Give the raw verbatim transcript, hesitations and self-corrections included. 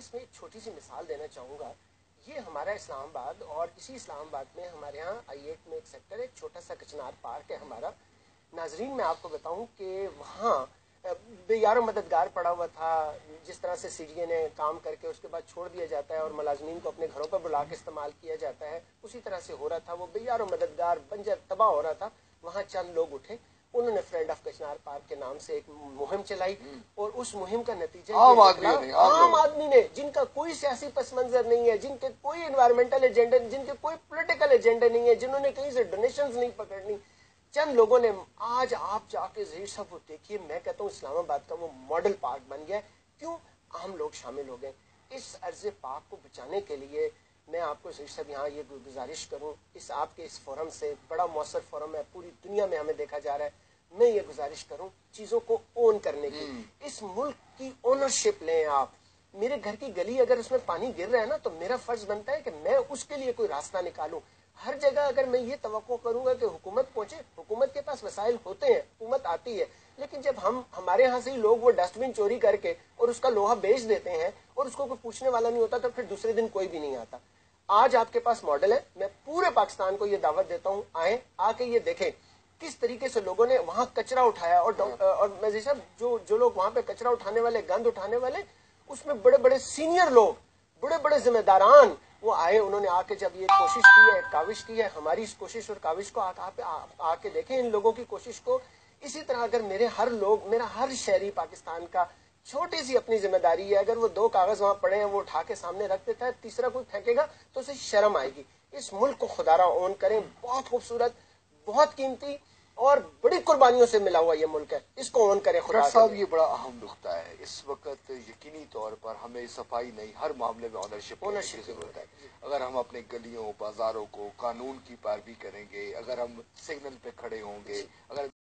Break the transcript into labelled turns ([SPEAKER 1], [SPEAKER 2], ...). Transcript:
[SPEAKER 1] اس میں ایک چھوٹی سی مثال دینا چاہوں گا. یہ ہمارا اسلام آباد، اور اسی اسلام آباد میں ہمارے یہاں آئی ایٹ میں ایک سیکٹر ہے، ایک چھوٹا سا کچنار پارک ہے ہمارا. ناظرین میں آپ کو بتاؤں کہ وہاں بے یار و مددگار پڑا ہوا تھا. جس طرح سے سی ڈی اے نے کام کر کے اس کے بعد چھوڑ دیا جاتا ہے اور ملازمین کو اپنے گھروں پر بلا کے استعمال کیا جاتا ہے، اسی طرح سے ہو رہا تھا. وہ بے یار و مددگار بنجر تباہ ہو رہا تھا. وہاں چند لوگ اٹھے، انہوں نے فرینڈ آف کچنار پارک کے نام سے ایک مہم چلائی، اور اس مہم کا نتیجہ
[SPEAKER 2] عام آدمی
[SPEAKER 1] عام آدمی نے، جن کا کوئی سیاسی پس منظر نہیں ہے، جن کے کوئی انوائرمنٹل ایجنڈے، جن کے کوئی پولیٹیکل ایجنڈے نہیں ہے، جنہوں نے کہیں سے ڈونیشنز نہیں پکڑنی، چند لوگوں نے. آج آپ جا کے ظہیر صاحب وہ دیکھیے، میں کہتا ہوں اسلام آباد کا وہ ماڈل پارک بن گیا ہے. کیوں؟ عام لوگ شامل ہو گئے. اس عرض پاک کو بچانے کے لیے میں آپ کو ظہیر صاحب یہاں یہ گزارش کروں، اس آپ کے اس فورم سے، بڑا مؤثر فورم ہے، پوری دنیا میں ہمیں دیکھا جا رہا ہے، میں یہ گزارش کروں چیزوں کو اون کرنے کی. اس ملک کی اونرشپ لیں آپ. میرے گھر کی گلی اگر اس میں پانی گر رہا ہے نا، تو میرا فرض بنتا ہے کہ میں اس کے لیے کوئی راستہ نکالوں. ہر جگہ اگر میں یہ توقع کروں گا کہ حکومت پہنچے، حکومت کے پاس وسائل ہوتے ہیں، حکومت آتی ہے، لیکن جب ہم ہمارے یہاں سے ہی لوگ وہ ڈسٹ بن چوری کر کے اور اس کا لوہا بیچ دیتے ہیں اور اس کو کوئی پوچھنے والا نہیں ہوتا، تو پھر دوسرے دن کوئی بھی نہیں آتا. آج آپ کے پاس ماڈل ہے. میں پورے پاکستان کو یہ دعوت دیتا ہوں، آئیں، آ کے یہ دیکھیں کس طریقے سے لوگوں نے وہاں کچرا اٹھایا. اور اور میں صاحب جو جو لوگ وہاں پہ کچرا اٹھانے والے، گند اٹھانے والے، اس میں بڑے بڑے سینئر لوگ، بڑے بڑے ذمہ داران وہ آئے. انہوں نے آ کے جب یہ کوشش کی ہے، کاوش کی ہے، ہماری اس کوشش اور کاوش کو آ کے دیکھیں، ان لوگوں کی کوشش کو. اسی طرح اگر میرے ہر لوگ، میرا ہر شہری پاکستان کا چھوٹی سی اپنی ذمہ داری ہے، اگر وہ دو کاغذ وہاں پڑے ہیں وہ اٹھا کے سامنے رکھ دیتا ہے، تیسرا کوئی پھینکے گا تو اسے شرم آئے گی. اس ملک کو خدا را اون کریں. بہت خوبصورت، بہت قیمتی اور بڑی قربانیوں سے ملا ہوا یہ ملک ہے، اس کو اون کریں. خدا
[SPEAKER 2] صاحب یہ بڑا اہم نقطہ ہے. اس وقت یقینی طور پر ہمیں صفائی نہیں، ہر معاملے میں اونرشپ کی ضرورت ہے. اگر ہم اپنے گلیوں، بازاروں کو قانون کی پیروی کریں گے، اگر ہم سگنل پہ کھڑے ہوں گے، اگر